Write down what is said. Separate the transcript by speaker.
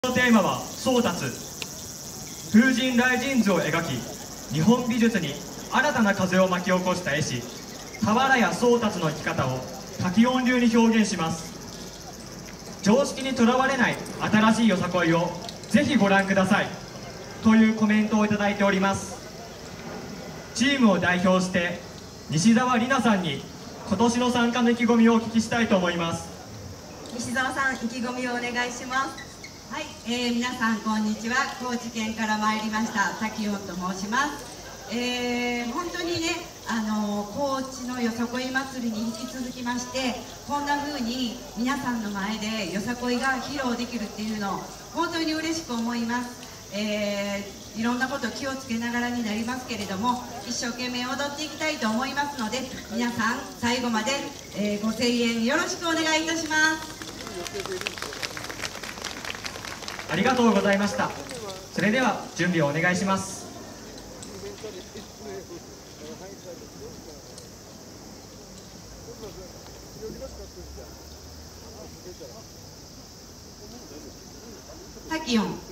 Speaker 1: のテーマは宗達。風神雷神図を描き、日本美術に新たな風を巻き起こした絵師俵屋宗達の生き方を滝音流に表現します。常識にとらわれない新しいよさこいをぜひご覧くださいというコメントをいただいております。チームを代表して西澤里奈さんに今年の参加の意気込みをお聞きしたいと思います。
Speaker 2: 西澤さん、意気込みをお願いします。
Speaker 3: はい、皆さんこんにちは。高知県から参りました滝音と申します。本当にね、高知のよさこい祭りに引き続きまして、こんな風に皆さんの前でよさこいが披露できるっていうのを本当に嬉しく思います。いろんなこと気をつけながらになりますけれども、一生懸命踊っていきたいと思いますので、皆さん最後まで、ご声援よろしくお願いいたします。
Speaker 1: ありがとうございました。それでは準備をお願いします。
Speaker 3: 滝音。